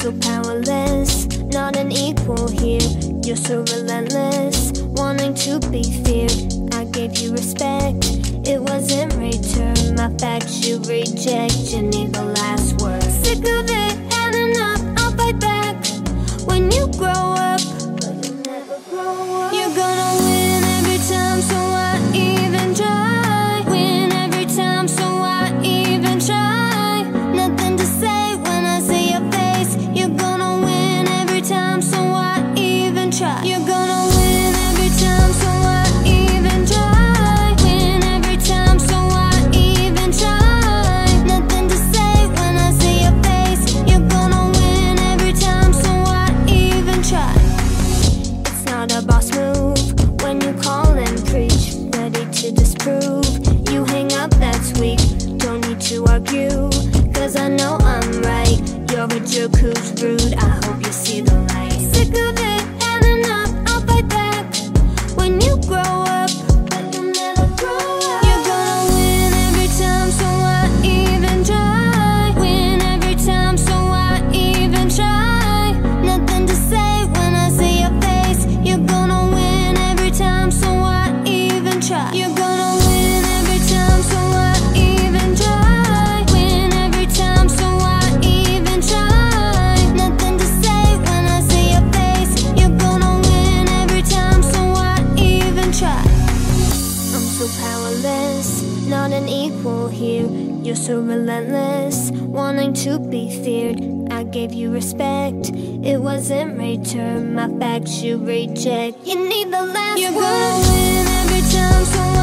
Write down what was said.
so powerless, not an equal here. You're so relentless, wanting to be feared. I gave you respect, it wasn't return. My facts you reject, you need the last word. Sick of it, had enough, I'll fight back. When you grow up, but you never grow up. You're gonna win every time, so why even try? Win every time, so why even try? Nothing to say when I see your face. You're gonna win every time, so why even try? You're gonna win every time, so why even try? Win every time, so why even try? Nothing to say when I see your face. You're gonna win every time, so why even try? It's not a boss move when you call and preach, ready to disprove. You hang up, that's weak, don't need to argue, cause I know I'm right. You're a jerk who's rude, I hope you see the light. Sick of it, had enough, I'll fight back. When you grow up, but you never grow up. You're gonna win every time, so why even try? Win every time, so why even try? Nothing to say when I see your face. You're gonna win every time, so why even try? You're gonna win every time, so why even try? Win every time, so why even try? Nothing to say when I see your face. You're gonna win every time, so why even try? I'm so powerless, not an equal here. You're so relentless, wanting to be feared. I gave you respect, it wasn't return. My facts you reject, you need the last word. You're gonna win every time, so